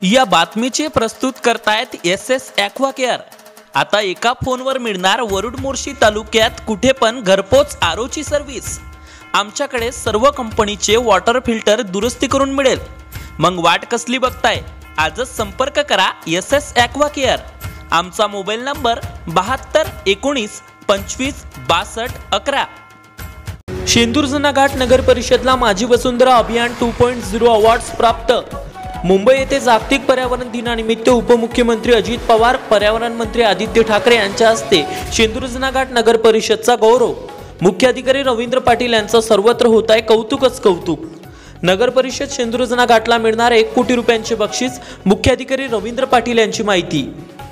या बातमीचे प्रस्तुत करतायत SS ॲक्वाकेअर। आता एका फोनवर मिळणार वरुड मोर्शी तालुक्यात कुठे पण घरपोच आरोची सर्व्हिस। आमच्याकडे सर्व कंपनीचे वॉटर फिल्टर दुरुस्ती करून मिळेल। मग वाट कसली बघताय? आजच संपर्क करा SS ॲक्वाकेअर। आमचा मोबाईल नंबर 72 19 25 62 11। शेंदूरजना घाट नगर परिषदला माझी वसुंधरा अभियान 2.0 अवॉर्ड्स प्राप्त। मुंबई येथे जागतिक पर्यावरण दिनानिमित्त उपमुख्यमंत्री अजित पवार, पर्यावरण मंत्री आदित्य ठाकरे यांच्या हस्ते शेंदूरजना घाट नगर परिषदचा गौरव। मुख्याधिकारी रवींद्र पाटील यांचं सर्वत्र होत आहे कौतुकच कौतुक। नगर परिषद शेंदूरजना घाटला मिळणार 1 कोटी रुपयांचे बक्षीस। मुख्याधिकारी रवींद्र पाटील यांची माहिती।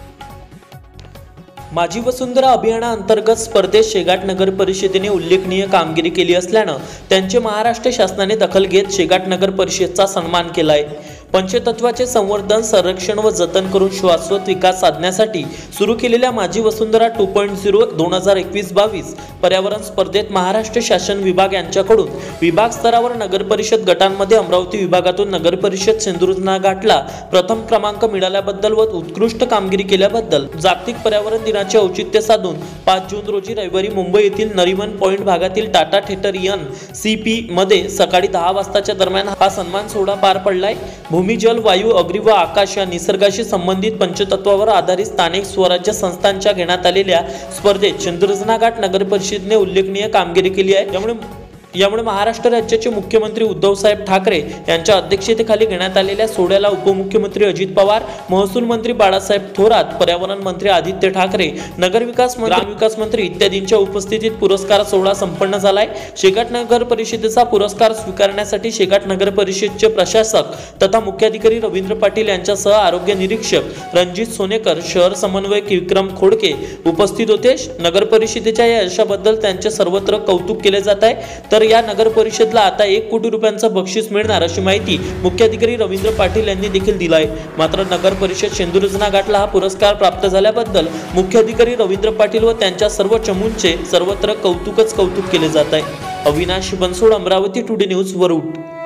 माझी वसुंधरा अभियानाअंतर्गत स्पर्धेत शेगाट नगर परिषदेने उल्लेखनीय कामगिरी केली असल्यानं त्यांचे महाराष्ट्र शासनाने दखल घेत शेगाट नगर परिषदचा सन्मान केला आहे। पंचतत्वाचे संवर्धन, संरक्षण व जतन करून शाश्वत विकास साधण्यासाठी सुरू केलेल्या माझी वसुंधरा 2.0 2021-22 पर्यावरण स्पर्धेत महाराष्ट्र शासन विभाग यांच्याकडून विभाग स्तरावर नगर परिषद गटांमध्ये अमरावती विभागातून नगर परिषद शेंदूरजना घाटला प्रथम क्रमांक मिळाल्याबद्दल व उत्कृष्ट कामगिरी केल्याबद्दल जागतिक पर्यावरण दिनाचे औचित्य साधून 5 जून रोजी रविवारी मुंबई येथील नरिमन पॉइंट भागातील टाटा थिएटर NCP मध्ये सकाळी 10 वाजताच्या दरम्यान हा सन्मान सोहळा पार पडलाय। भूमी, जल, वायू, अग्नि व आकाश या निसर्गाशी संबंधित पंचतत्वावर आधारित स्थानिक स्वराज्य संस्थांच्या घेण्यात आलेल्या स्पर्धेत शेंदूरजना घाट नगर परिषदेने उल्लेखनीय कामगिरी केली आहे। यामुळे महाराष्ट्र राज्याचे मुख्यमंत्री उद्धव साहेब ठाकरे यांच्या अध्यक्षतेखाली घेण्यात आलेल्या सोहळ्याला उपमुख्यमंत्री अजित पवार, महसूल मंत्री बाळासाहेब थोरात, पर्यावरण मंत्री आदित्य ठाकरे, नगरविकास मंत्री, ग्रामविकास मंत्री इत्यादींच्या उपस्थितीत पुरस्कार सोहळा संपन्न झालाय। शेगाट नगर परिषदेचा पुरस्कार स्वीकारण्यासाठी शेगाट नगर परिषदेचे प्रशासक तथा मुख्याधिकारी रवींद्र पाटील यांच्यासह आरोग्य निरीक्षक रणजित सोनेकर, शहर समन्वयक विक्रम खोडके उपस्थित होते। नगर परिषदेच्या या यशाबद्दल त्यांचे सर्वत्र कौतुक केले जात आहे। तर या नगर परिषदला आता 1 कोटी रुपयांचं बक्षीस मिळणार अशी माहिती मुख्याधिकारी रवींद्र पाटील यांनी देखील दिली आहे। मात्र नगर परिषद शेंदूरजना घाटला हा पुरस्कार प्राप्त झाल्याबद्दल मुख्याधिकारी रवींद्र पाटील व त्यांच्या सर्व चमूंचे सर्वत्र कौतुक केले जात आहे। Avinash Bansod, Amravati today news, Warud.